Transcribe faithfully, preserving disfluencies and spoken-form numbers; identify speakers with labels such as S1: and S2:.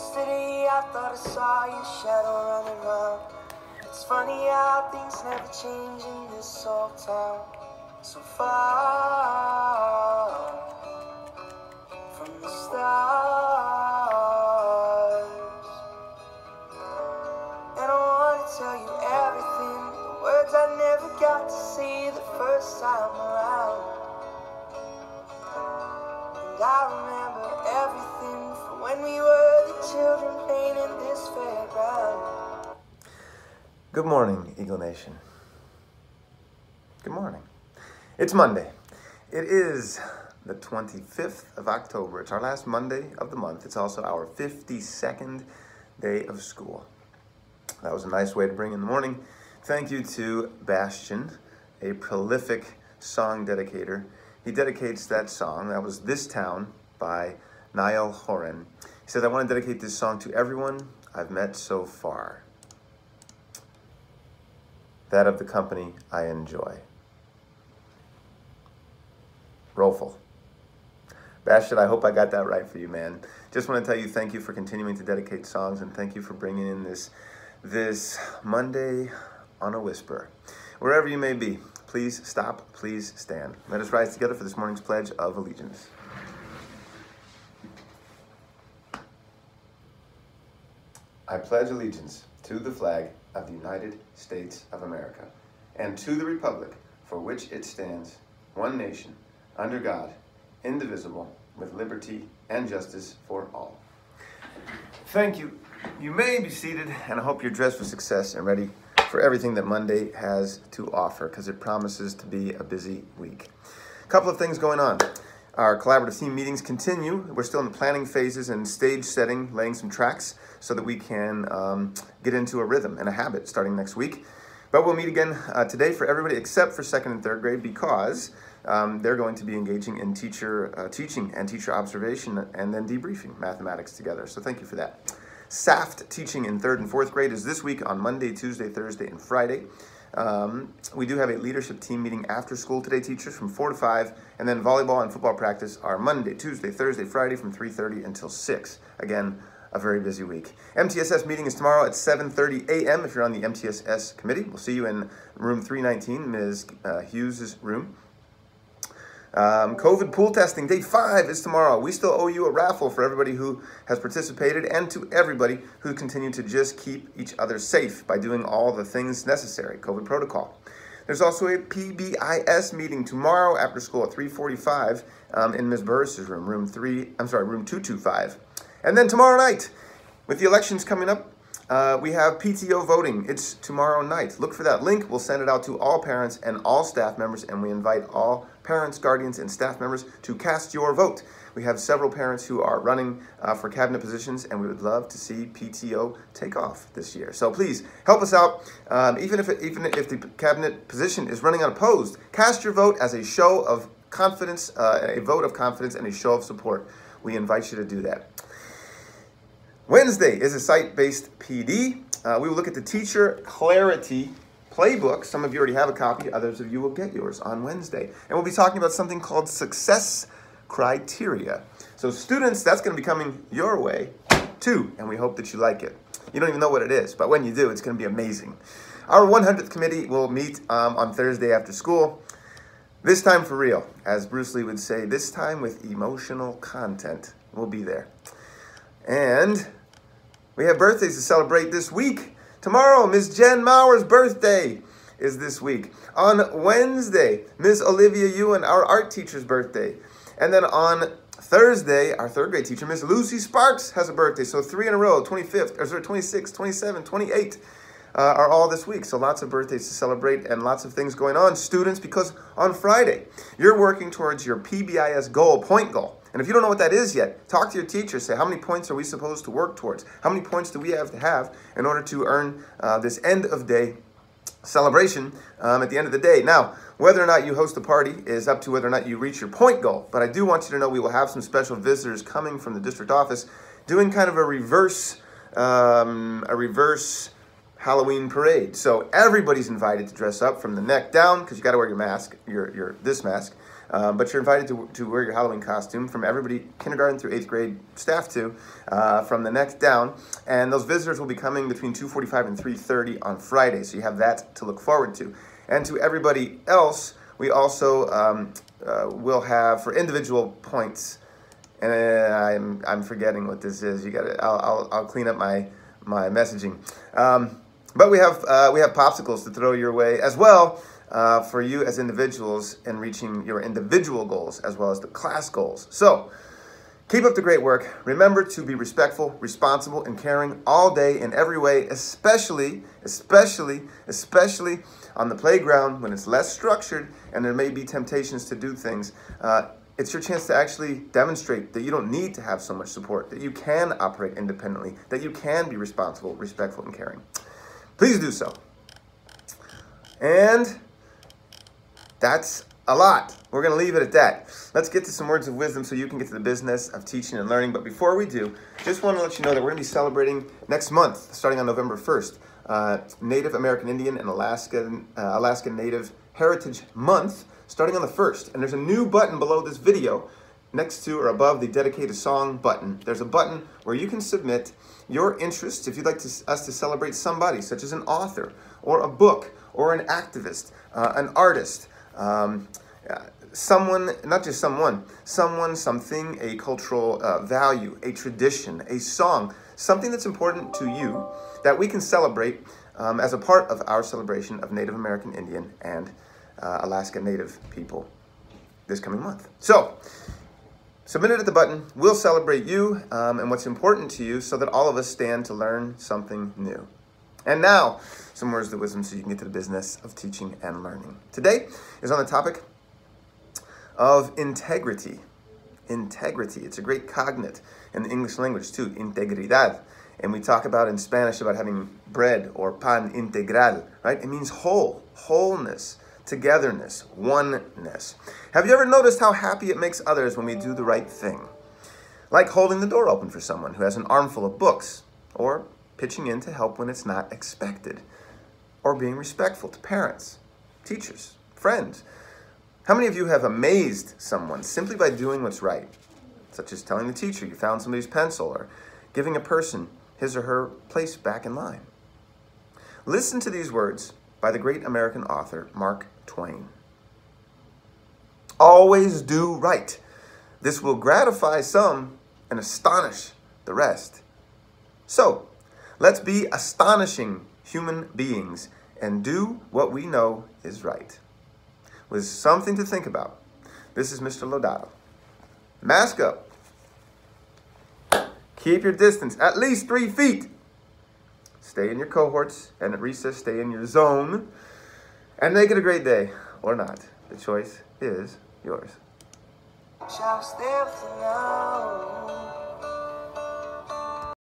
S1: Yesterday I thought I saw your shadow running around. It's funny how things never change in this old town. So far from the stars. And I wanna tell you everything, the words I never got to say the first time around. And I remember everything from when we were the children playing in this fairground.
S2: Good morning, Eagle Nation. Good morning. It's Monday. It is the twenty-fifth of October. It's our last Monday of the month. It's also our fifty-second day of school. That was a nice way to bring in the morning. Thank you to Bastian, a prolific song dedicator. He dedicates that song. That was This Town by Niall Horan. He said, I want to dedicate this song to everyone I've met so far. That of the company I enjoy. Rollful. Bastian, I hope I got that right for you, man. Just want to tell you thank you for continuing to dedicate songs, and thank you for bringing in this, this Monday on a Whisper. Wherever you may be, please stop, please stand. Let us rise together for this morning's Pledge of Allegiance. I pledge allegiance to the flag of the United States of America and to the republic for which it stands, one nation, under God, indivisible, with liberty and justice for all. Thank you. You may be seated, and I hope you're dressed for success and ready for everything that Monday has to offer, because it promises to be a busy week. A couple of things going on. Our collaborative team meetings continue. We're still in the planning phases and stage setting, laying some tracks so that we can um, get into a rhythm and a habit starting next week. But we'll meet again uh, today for everybody except for second and third grade, because um, they're going to be engaging in teacher uh, teaching and teacher observation and then debriefing mathematics together. So thank you for that. S A F T teaching in third and fourth grade is this week on Monday, Tuesday, Thursday, and Friday. Um, we do have a leadership team meeting after school today, teachers, from four to five, and then volleyball and football practice are Monday, Tuesday, Thursday, Friday from three thirty until six. Again, a very busy week. M T S S meeting is tomorrow at seven thirty a m if you're on the M T S S committee. We'll see you in room three nineteen, Miz Uh, Hughes' room. Um, COVID pool testing, day five is tomorrow. We still owe you a raffle for everybody who has participated, and to everybody who continued to just keep each other safe by doing all the things necessary, COVID protocol. There's also a P B I S meeting tomorrow after school at three forty-five um, in Miz Burris' room, room three, I'm sorry, room two twenty-five. And then tomorrow night, with the elections coming up, uh, we have P T O voting. It's tomorrow night. Look for that link. We'll send it out to all parents and all staff members, and we invite all parents, guardians, and staff members to cast your vote. We have several parents who are running uh, for cabinet positions, and we would love to see P T O take off this year. So please help us out. Um, even if it, even if the cabinet position is running unopposed, cast your vote as a show of confidence, uh, a vote of confidence, and a show of support. We invite you to do that. Wednesday is a site-based P D. Uh, we will look at the Teacher Clarity Playbook. Some of you already have a copy. Others of you will get yours on Wednesday. And we'll be talking about something called success criteria. So students, that's going to be coming your way too, and we hope that you like it. You don't even know what it is, but when you do, it's going to be amazing. Our one hundredth committee will meet um, on Thursday after school. This time for real. As Bruce Lee would say, this time with emotional content. We'll be there. And we have birthdays to celebrate this week. Tomorrow, Miz Jen Mauer's birthday is this week. On Wednesday, Miz Olivia Ewan, our art teacher's birthday. And then on Thursday, our third grade teacher, Miss Lucy Sparks, has a birthday. So three in a row, twenty-fifth, or sorry, twenty-sixth, twenty-seventh, twenty-eighth uh, are all this week. So lots of birthdays to celebrate and lots of things going on, students, because on Friday, you're working towards your P B I S goal, point goal. And if you don't know what that is yet, talk to your teacher. Say, how many points are we supposed to work towards? How many points do we have to have in order to earn uh, this end of day celebration um, at the end of the day? Now, whether or not you host a party is up to whether or not you reach your point goal. But I do want you to know we will have some special visitors coming from the district office doing kind of a reverse, um, a reverse Halloween parade. So everybody's invited to dress up from the neck down, because you got to wear your mask, your, your this mask. Um, but you're invited to, to wear your Halloween costume from everybody, kindergarten through eighth grade staff too, uh, from the neck down. And those visitors will be coming between two forty-five and three thirty on Friday, so you have that to look forward to. And to everybody else, we also um, uh, will have, for individual points, and uh, I'm I'm forgetting what this is. You got to. I'll, I'll I'll clean up my my messaging. Um, but we have uh, we have popsicles to throw your way as well uh, for you as individuals in reaching your individual goals as well as the class goals. So keep up the great work. Remember to be respectful, responsible, and caring all day in every way, especially especially especially on the playground when it's less structured and there may be temptations to do things. Uh, It's your chance to actually demonstrate that you don't need to have so much support, that you can operate independently, that you can be responsible, respectful, and caring. Please do so. And that's a lot. We're going to leave it at that. Let's get to some words of wisdom so you can get to the business of teaching and learning. But before we do, just want to let you know that we're going to be celebrating next month, starting on November first, uh, Native American Indian and Alaskan, uh, Alaskan Native Heritage Month, starting on the first. And there's a new button below this video next to or above the dedicated song button. There's a button where you can submit your interests if you'd like to, us to celebrate somebody, such as an author or a book or an activist, uh, an artist, um, uh, someone, not just someone, someone, something, a cultural uh, value, a tradition, a song, something that's important to you that we can celebrate um, as a part of our celebration of Native American Indian and Uh, Alaska Native people this coming month. So, submit it at the button. We'll celebrate you um, and what's important to you so that all of us stand to learn something new. And now, some words of wisdom so you can get to the business of teaching and learning. Today is on the topic of integrity. Integrity. It's a great cognate in the English language too, integridad. And we talk about in Spanish about having bread or pan integral, right? It means whole, wholeness, togetherness, oneness. Have you ever noticed how happy it makes others when we do the right thing? Like holding the door open for someone who has an armful of books, or pitching in to help when it's not expected, or being respectful to parents, teachers, friends. How many of you have amazed someone simply by doing what's right, such as telling the teacher you found somebody's pencil, or giving a person his or her place back in line? Listen to these words by the great American author Mark Twain. Always do right. This will gratify some and astonish the rest. So, let's be astonishing human beings and do what we know is right. With something to think about, this is Mister Lodato. Mask up. Keep your distance, at least three feet. Stay in your cohorts, and at recess, stay in your zone. And make it a great day, or not. The choice is yours.
S1: Just there for now.